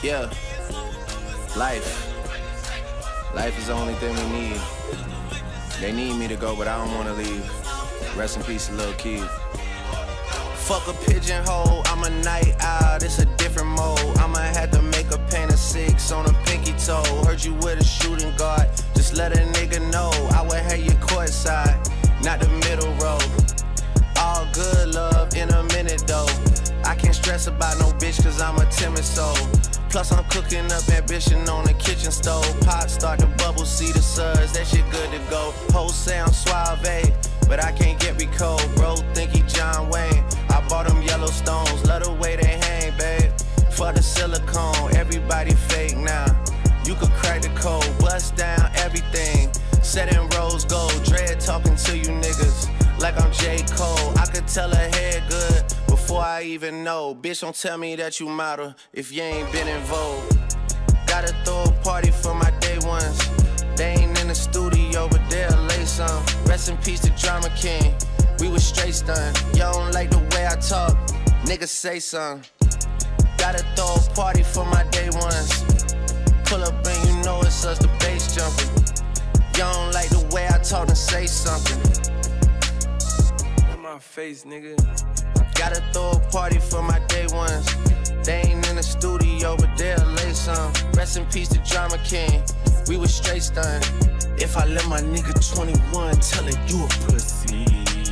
Yeah, life is the only thing we need. They need me to go, but I don't wanna leave. Rest in peace, Lil Keith. Fuck a pigeonhole, I'm a night owl, it's a different mode. I'ma have to make a paint of 6 on a pinky toe. Heard you with a shooting guard, just let a nigga know. I would have you courtside, not the middle row. All good love in a minute though. I can't stress about no bitch cause I'm a timid soul. Plus I'm cooking up ambition on the kitchen stove. Pot start to bubble, see the suds, that shit good to go. Whole sound suave, but I can't get me cold. Bro think he John Wayne, I bought them Yellowstones. Love the way they hang, babe, for the silicone. Everybody fake now, you could crack the code. Bust down everything, set in rose gold. Dread talking to you niggas like I'm J. Cole. I could tell her head good before I even know. Bitch, don't tell me that you model if you ain't been in Vogue. Gotta throw a party for my day ones. They ain't in the studio, but they'll lay some. Rest in peace to Drama King, we was straight stunned. Y'all don't like the way I talk, niggas say something. Gotta throw a party for my day ones. Pull up and you know it's us, the bass jumping. Y'all don't like the way I talk and say something. My face, nigga. Gotta throw a party for my day ones. They ain't in the studio, but they'll lay some. Rest in peace to Drama King, we was straight stunned. If I let my nigga 21 tell it you a pussy.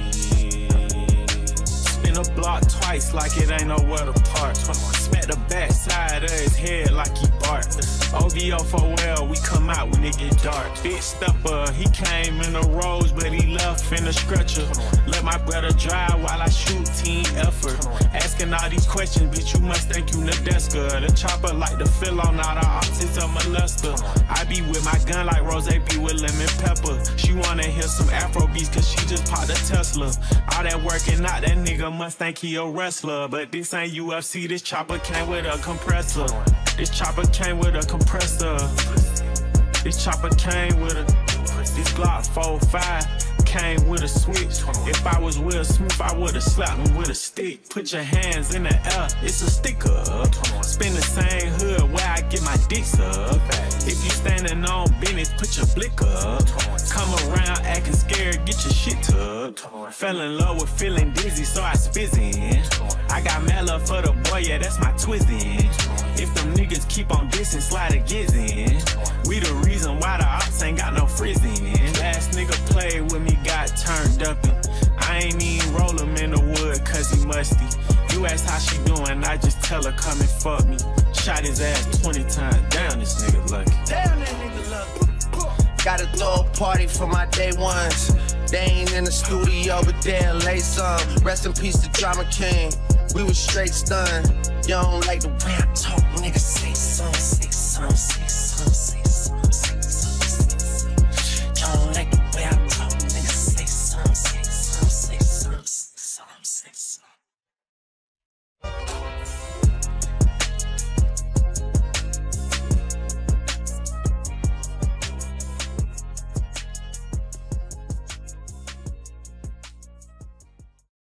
Spin a block twice like it ain't nowhere to park. Smack the back side of his head like he barked. OVO for well, we come out when it get dark. Big stepper, he came in the rose, but he left in the stretcher. Let my brother drive while I shoot, team effort. Asking all these questions, bitch, you must think you Nadeska. The chopper like to fill on all the opposites of molester. I be with my gun like Rose be with lemon pepper. She wanna hear some Afro beats cause she just popped a Tesla. All that working out, that nigga must think he a wrestler. But this ain't UFC, this chopper came with a compressor. This chopper came with a compressor. This chopper came with a... This Glock 4-5 came with a switch. If I was Will Smith, I would've slapped him with a stick. Put your hands in the air, it's a sticker. Spin the same hood where I get my dicks up. If you standing on business, put your blick up. Come around acting scared, get your shit tucked. Fell in love with feeling dizzy, so I spizzin'. I got mad love for the boy, yeah, that's my twizzin'. If them niggas keep on dissing, slide a giz in. We the reason why the ops ain't got no frizzin'. Last nigga played with me, got turned up in. I ain't even roll him in the wood cause he musty. You ask how she doing, I just tell her come and fuck me. Shot his ass 20 times, damn this nigga lucky. Damn that nigga lucky. Gotta throw a party for my day ones. They ain't in the studio, but they'll lay some. Rest in peace to Drama King, we was straight stunned. You don't like the way I talk, nigga, say something, say something, say something, say something.